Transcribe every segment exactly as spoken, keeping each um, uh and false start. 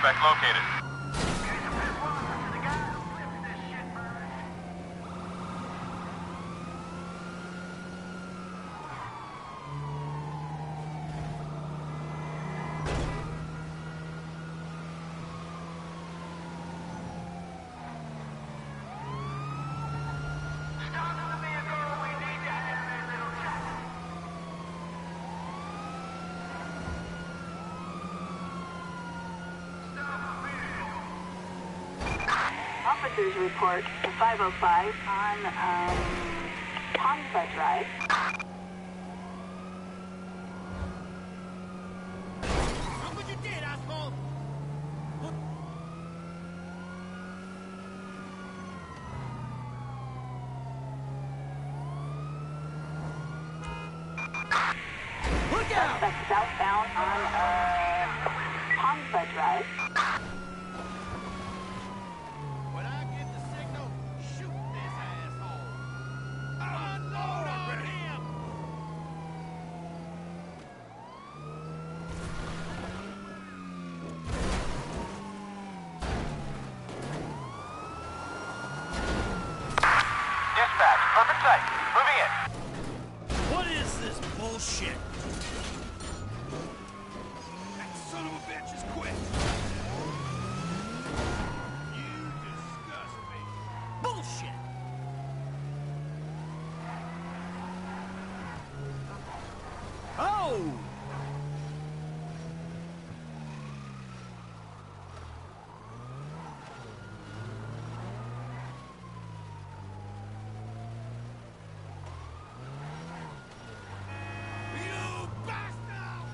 Suspect located. Officers report five oh five on, um, Tonga Drive. Look what you did, asshole! Look out! Suspect southbound on, uh, Tonga Drive. When I get the signal, shoot this asshole! Unload on him! Dispatch, perfect sight. Moving in. What is this bullshit? That son of a bitch is quick! You disgust me. Bullshit! Oh! You bastard!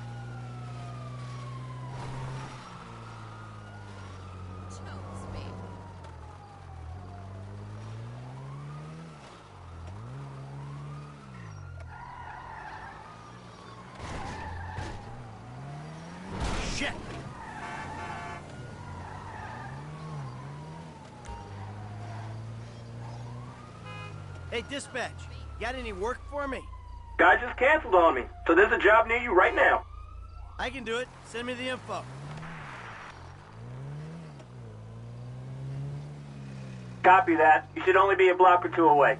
Chose me. Shit! Hey, dispatch, got any work for me? Guy just canceled on me, so there's a job near you right now. I can do it. Send me the info. Copy that. You should only be a block or two away.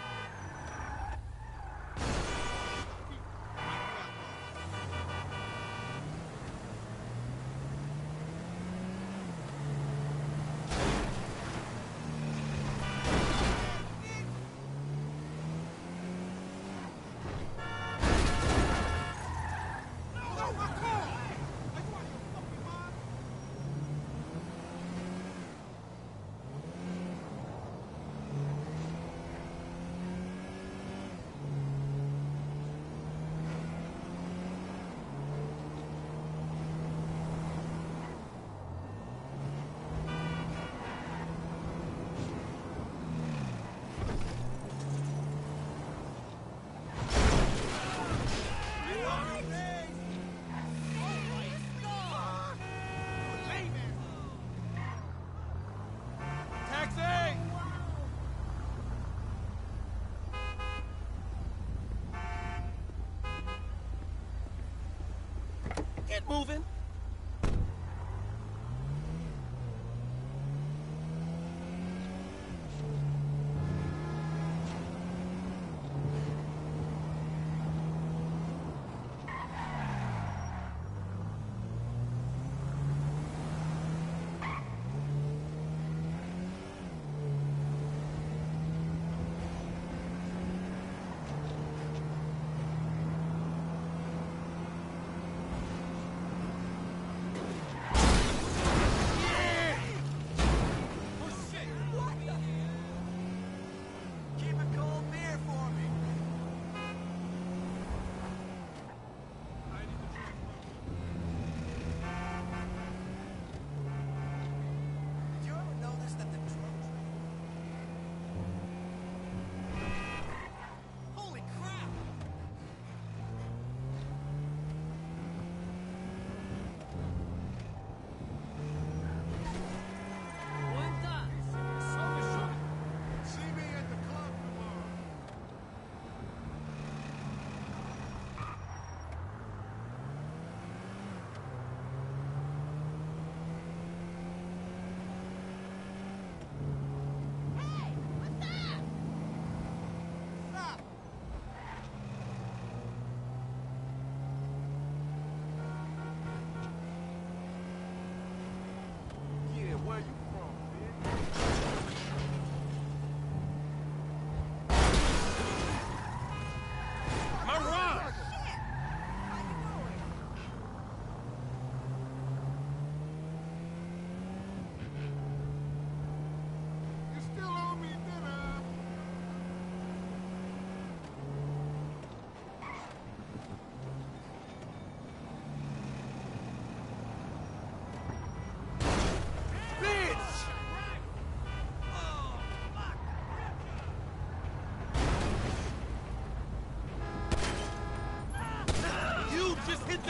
Taxi! Get moving!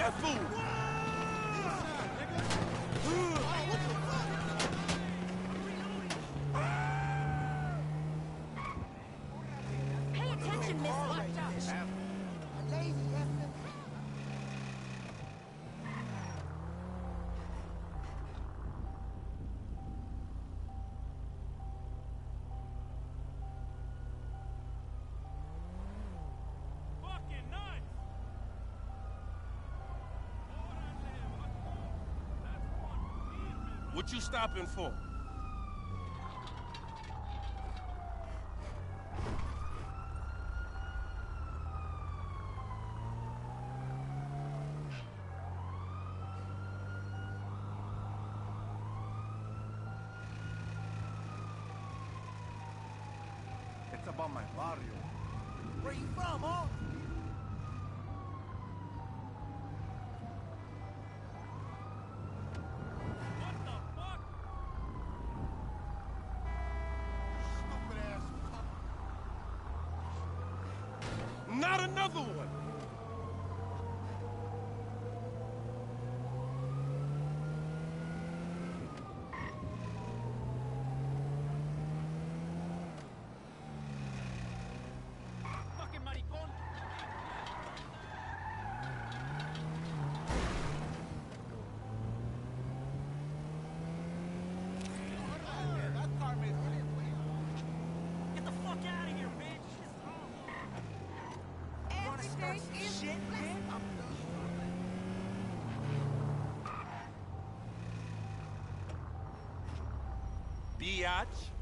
that fool! Pay attention, Miss Watch Out. Fucking nuts! What you stopping for? It's about my barrio. Where you from, huh? What the fuck? Stupid ass fuck. Not another one! Fucking maricón! That car made it. Get the fuck out of here, bitch! Everything is Shit, man! Biatch!